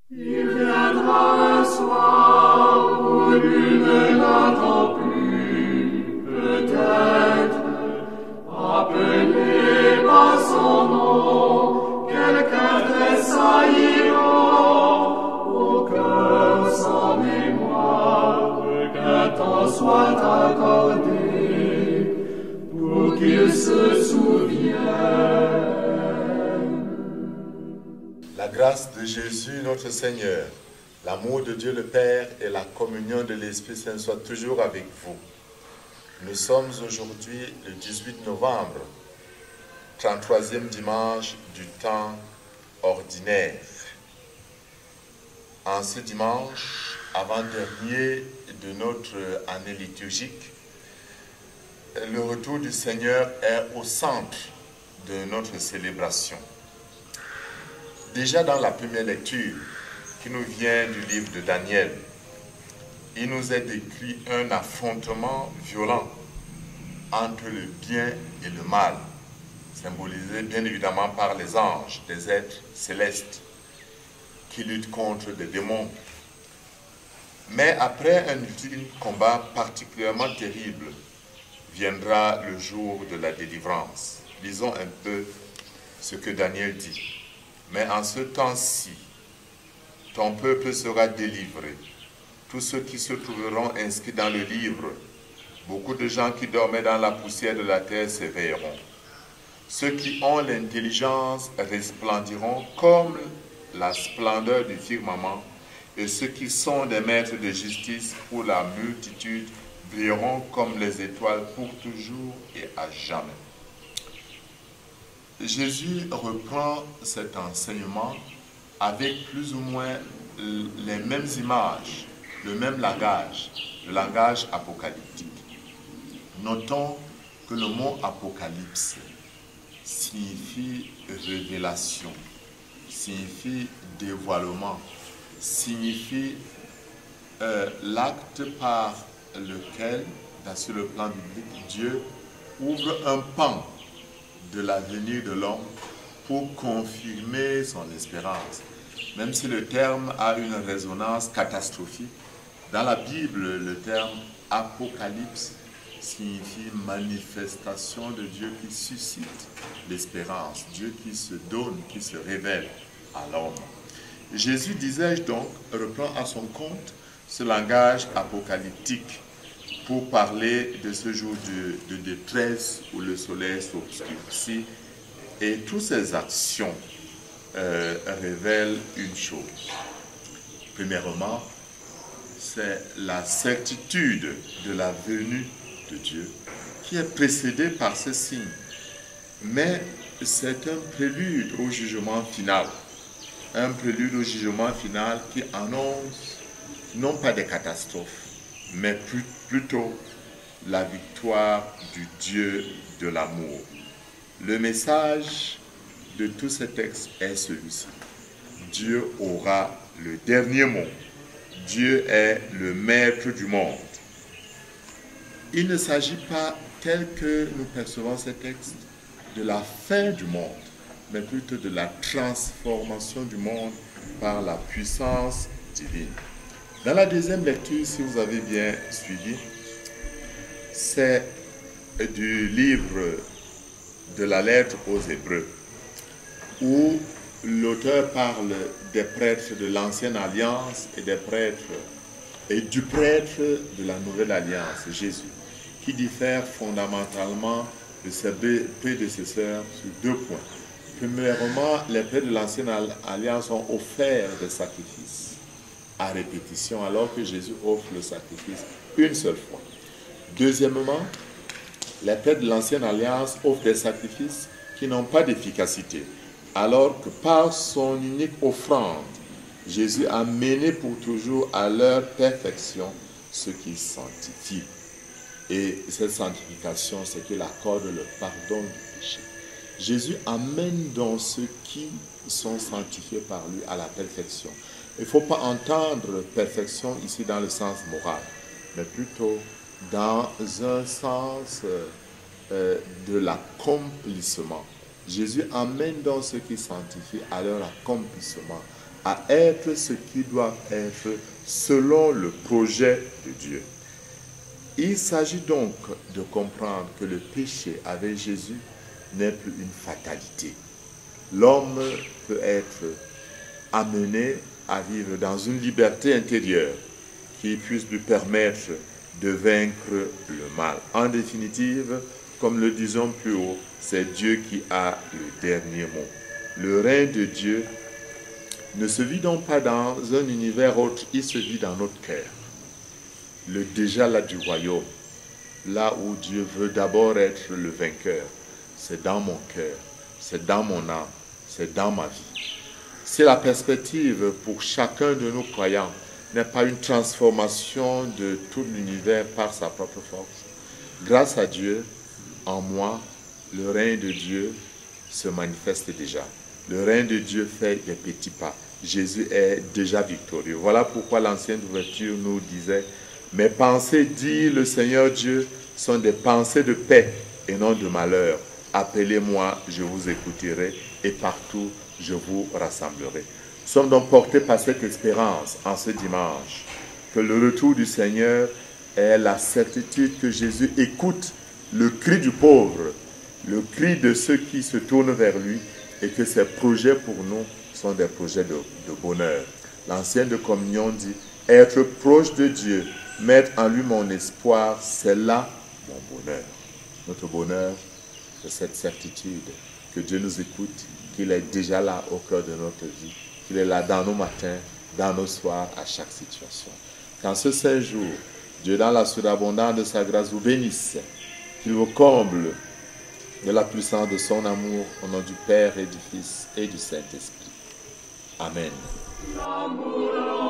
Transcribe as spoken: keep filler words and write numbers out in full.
Il viendra un soir où nul n'attend plus, peut-être, appelé par son nom, quelqu'un tressaillira au cœur sans mémoire, qu'un temps soit accordé pour qu'il se souvienne. La grâce de Jésus notre Seigneur, l'amour de Dieu le Père et la communion de l'Esprit Saint soient toujours avec vous. Nous sommes aujourd'hui le dix-huit novembre, trente-troisième dimanche du temps ordinaire. En ce dimanche, avant-dernier de notre année liturgique, le retour du Seigneur est au centre de notre célébration. Déjà dans la première lecture, qui nous vient du livre de Daniel, il nous est décrit un affrontement violent entre le bien et le mal, symbolisé bien évidemment par les anges, des êtres célestes, qui luttent contre des démons. Mais après un ultime combat particulièrement terrible, viendra le jour de la délivrance. Lisons un peu ce que Daniel dit. Mais en ce temps-ci, ton peuple sera délivré. Tous ceux qui se trouveront inscrits dans le livre, beaucoup de gens qui dormaient dans la poussière de la terre s'éveilleront. Ceux qui ont l'intelligence resplendiront comme la splendeur du firmament, et ceux qui sont des maîtres de justice pour la multitude brilleront comme les étoiles pour toujours et à jamais. Jésus reprend cet enseignement avec plus ou moins les mêmes images, le même langage, le langage apocalyptique. Notons que le mot apocalypse signifie révélation, signifie dévoilement, signifie euh, l'acte par lequel, sur le plan biblique, Dieu ouvre un pan de l'avenir de l'homme pour confirmer son espérance. Même si le terme a une résonance catastrophique, dans la Bible, le terme apocalypse signifie manifestation de Dieu qui suscite l'espérance, Dieu qui se donne, qui se révèle à l'homme. Jésus, disais-je donc, reprend à son compte ce langage apocalyptique pour parler de ce jour de, de détresse où le soleil s'obscurcit, et toutes ces actions euh, révèlent une chose. Premièrement, c'est la certitude de la venue de Dieu qui est précédée par ce signe. Mais c'est un prélude au jugement final. Un prélude au jugement final qui annonce non pas des catastrophes, mais plutôt la victoire du Dieu de l'amour. Le message de tous ces textes est celui-ci. Dieu aura le dernier mot. Dieu est le maître du monde. Il ne s'agit pas, tel que nous percevons ces textes, de la fin du monde, mais plutôt de la transformation du monde par la puissance divine. Dans la deuxième lecture, si vous avez bien suivi, c'est du livre de la lettre aux Hébreux, où l'auteur parle des prêtres de l'ancienne alliance et des prêtres et du prêtre de la nouvelle alliance, Jésus, qui diffère fondamentalement de ses prédécesseurs sur deux points. Premièrement, les prêtres de l'ancienne alliance ont offert des sacrifices à répétition, alors que Jésus offre le sacrifice une seule fois. Deuxièmement, les prêtres de l'ancienne alliance offrent des sacrifices qui n'ont pas d'efficacité, alors que par son unique offrande, Jésus a mené pour toujours à leur perfection ceux qui sanctifient. Et cette sanctification, c'est qu'il accorde le pardon du péché. Jésus amène donc ceux qui sont sanctifiés par lui à la perfection. Il ne faut pas entendre perfection ici dans le sens moral, mais plutôt dans un sens euh, de l'accomplissement. Jésus amène donc ceux qui sanctifient à leur accomplissement, à être ce qu'ils doivent être selon le projet de Dieu. Il s'agit donc de comprendre que le péché avec Jésus n'est plus une fatalité. L'homme peut être amené à vivre dans une liberté intérieure qui puisse lui permettre de vaincre le mal. En définitive, comme le disons plus haut, c'est Dieu qui a le dernier mot. Le règne de Dieu ne se vit donc pas dans un univers autre, il se vit dans notre cœur. Le déjà là du royaume, là où Dieu veut d'abord être le vainqueur, c'est dans mon cœur, c'est dans mon âme, c'est dans ma vie. Si la perspective pour chacun de nos croyants n'est pas une transformation de tout l'univers par sa propre force, grâce à Dieu, en moi, le règne de Dieu se manifeste déjà. Le règne de Dieu fait des petits pas. Jésus est déjà victorieux. Voilà pourquoi l'ancienne ouverture nous disait « Mes pensées, dit le Seigneur Dieu, sont des pensées de paix et non de malheur. Appelez-moi, je vous écouterai et partout je vous rassemblerai. » Nous sommes donc portés par cette espérance en ce dimanche, que le retour du Seigneur est la certitude que Jésus écoute le cri du pauvre, le cri de ceux qui se tournent vers lui, et que ses projets pour nous sont des projets de, de bonheur. L'ancienne de communion dit « Être proche de Dieu, mettre en lui mon espoir, c'est là mon bonheur. » Notre bonheur, c'est cette certitude que Dieu nous écoute, qu'il est déjà là au cœur de notre vie, qu'il est là dans nos matins, dans nos soirs, à chaque situation. Qu'en ce saint jour, Dieu, dans la surabondance de sa grâce, vous bénisse, qu'il vous comble de la puissance de son amour, au nom du Père et du Fils et du Saint-Esprit. Amen.